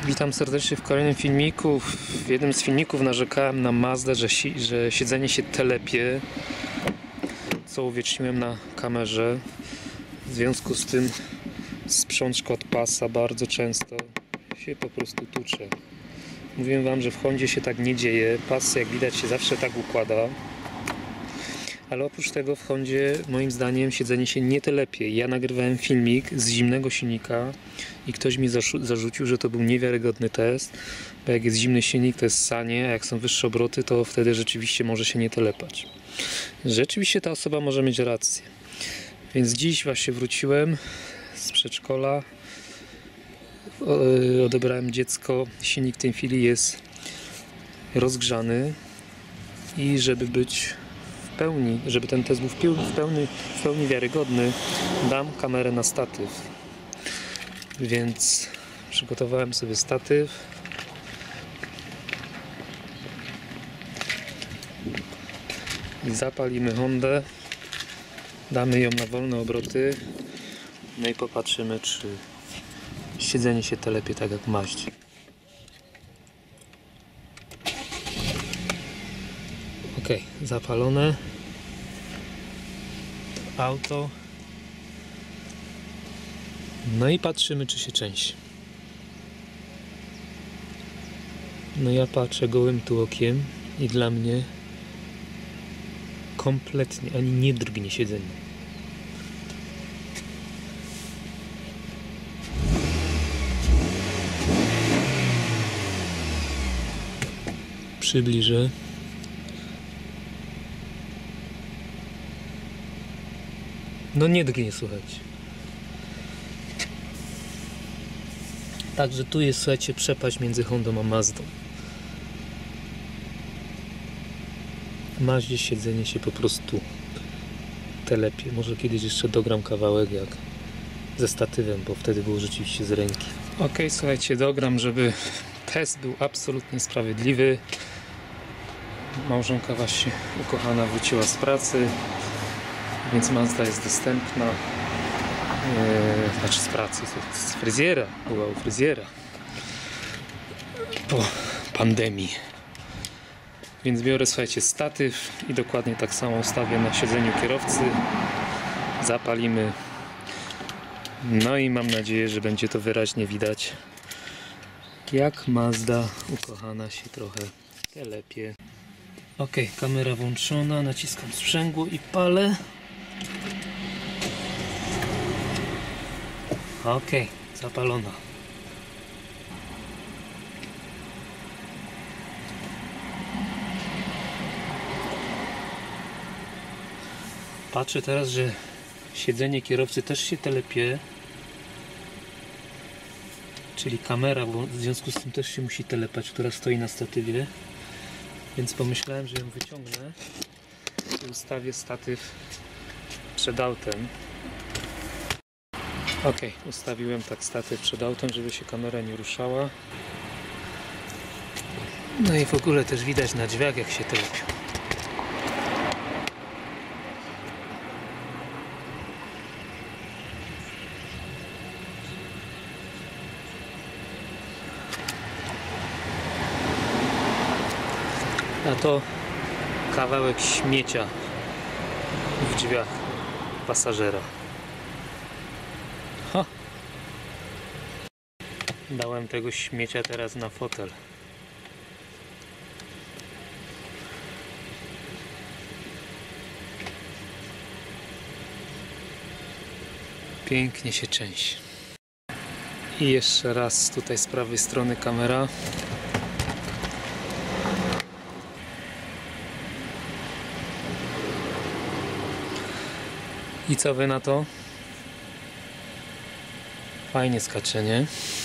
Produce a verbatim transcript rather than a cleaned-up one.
Witam serdecznie w kolejnym filmiku. W jednym z filmików narzekałem na Mazdę, że, si że siedzenie się telepie, co uwieczniłem na kamerze. W związku z tym sprzączka od pasa bardzo często się po prostu tucze. Mówiłem wam, że w Hondzie się tak nie dzieje. Pas, jak widać, się zawsze tak układa. Ale oprócz tego w Hondzie, moim zdaniem, siedzenie się nie telepie. Ja nagrywałem filmik z zimnego silnika i ktoś mi zarzucił, że to był niewiarygodny test, bo jak jest zimny silnik, to jest sanie, a jak są wyższe obroty, to wtedy rzeczywiście może się nie telepać. Rzeczywiście ta osoba może mieć rację. Więc dziś właśnie wróciłem z przedszkola, odebrałem dziecko, silnik w tej chwili jest rozgrzany i żeby być w pełni, żeby ten test był w pełni, w pełni wiarygodny, dam kamerę na statyw. Więc przygotowałem sobie statyw. I zapalimy Hondę. Damy ją na wolne obroty. No i popatrzymy, czy siedzenie się telepie tak jak w Mazdzie. Ok, zapalone. Auto. No i patrzymy, czy się trzęsie. No ja patrzę gołym tu okiem i dla mnie kompletnie ani nie drgnie siedzenie. Przybliżę. No nie drgnie, słuchajcie. Także tu jest, słuchajcie, przepaść między Hondą a Mazdą. W Mazdzie siedzenie się po prostu telepie. Może kiedyś jeszcze dogram kawałek jak ze statywem, bo wtedy było rzeczywiście z ręki. Ok, słuchajcie, dogram, żeby test był absolutnie sprawiedliwy. Małżonka właśnie ukochana wróciła z pracy, więc Mazda jest dostępna. Eee, znaczy z pracy, z fryzjera, była u fryzjera po pandemii. Więc biorę, słuchajcie, statyw i dokładnie tak samo ustawię na siedzeniu kierowcy. Zapalimy. No i mam nadzieję, że będzie to wyraźnie widać, jak Mazda ukochana się trochę telepie. Ok, kamera włączona, naciskam sprzęgło i palę. Ok, zapalona. Patrzę teraz, że siedzenie kierowcy też się telepie. Czyli kamera, bo w związku z tym też się musi telepać, która stoi na statywie. Więc pomyślałem, że ją wyciągnę i ustawię statyw przed autem. Ok, ustawiłem tak statyw przed autem, żeby się kamera nie ruszała. No i w ogóle też widać na drzwiach, jak się telepią. A to kawałek śmiecia w drzwiach pasażera. Ha. Dałem tego śmiecia teraz na fotel. Pięknie się trzęsie. I jeszcze raz tutaj z prawej strony kamera. I co wy na to? Fajnie skacze, nie?